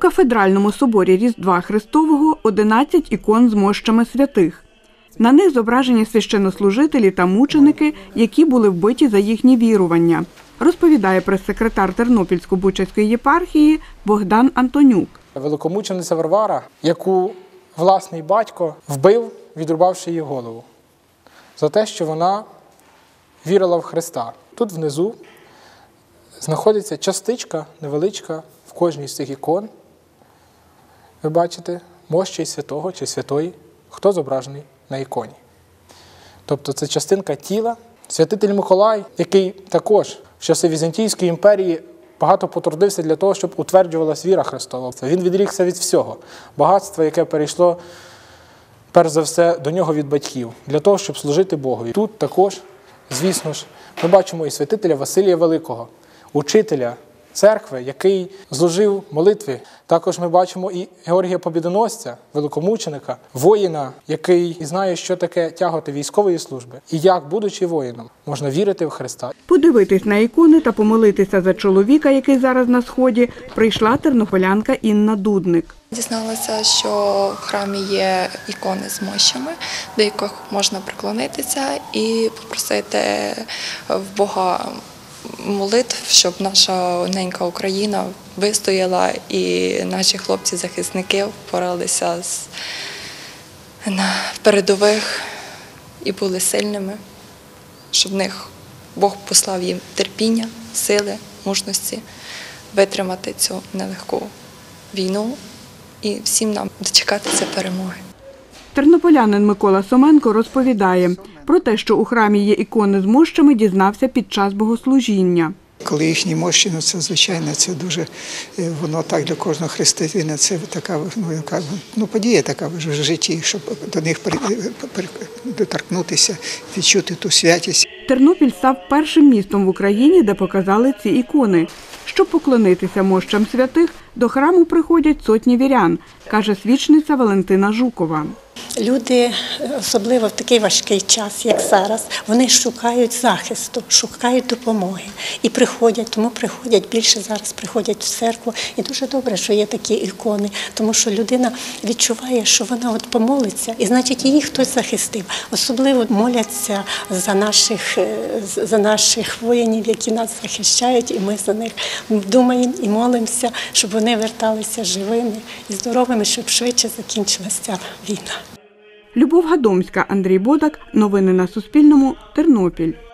кафедральному соборі Різдва Христового 11 ікон з мощами святих. На них зображені священнослужителі та мученики, які були вбиті за їхні вірування, розповідає прес-секретар Тернопільсько-Бучацької єпархії Богдан Антонюк. Великомучениця Варвара, яку власний батько вбив, відрубавши її голову, за те, що вона вірила в Христа. Тут внизу знаходиться частичка невеличка в кожній з цих ікон. Ви бачите, мощі святого чи святої, хто зображений на іконі. Тобто це частинка тіла. Святитель Миколай, який також в часи Візантійської імперії багато потрудився для того, щоб утверджувалась віра Христова. Він відрікся від всього. Багатства, яке перейшло, перш за все, до нього від батьків, для того, щоб служити Богові. Тут також, звісно ж, ми бачимо і святителя Василія Великого, учителя церкви, який зложив молитви. Також ми бачимо і Георгія Побєдоносця, великомученика, воїна, який знає, що таке тяготи військової служби. І як, будучи воїном, можна вірити в Христа. Подивитись на ікони та помолитися за чоловіка, який зараз на Сході, прийшла тернополянка Інна Дудник. Дізналася, що в храмі є ікони з мощами, до яких можна приклонитися і попросити в Бога молитв, щоб наша ненька Україна вистояла і наші хлопці-захисники впоралися на передових і були сильними, щоб в них Бог послав їм терпіння, сили, мужності витримати цю нелегку війну і всім нам дочекатися перемоги. Тернополянин Микола Соменко розповідає про те, що у храмі є ікони з мощами, дізнався під час богослужіння. Коли їхні мощі, це звичайно, це дуже, воно так для кожного християнина, це така подія така в житті, щоб до них доторкнутися, відчути ту святість. Тернопіль став першим містом в Україні, де показали ці ікони. Щоб поклонитися мощам святих, до храму приходять сотні вірян, каже свічниця Валентина Жукова. Люди, особливо в такий важкий час, як зараз, вони шукають захисту, шукають допомоги. І приходять, тому приходять, більше зараз приходять в церкву. І дуже добре, що є такі ікони, тому що людина відчуває, що вона помолиться, і значить її хтось захистив. Особливо моляться за наших воїнів, які нас захищають, і ми за них думаємо і молимося, щоб вони верталися живими і здоровими, щоб швидше закінчилася ця війна. Любов Гадомська, Андрій Бодак. Новини на Суспільному. Тернопіль.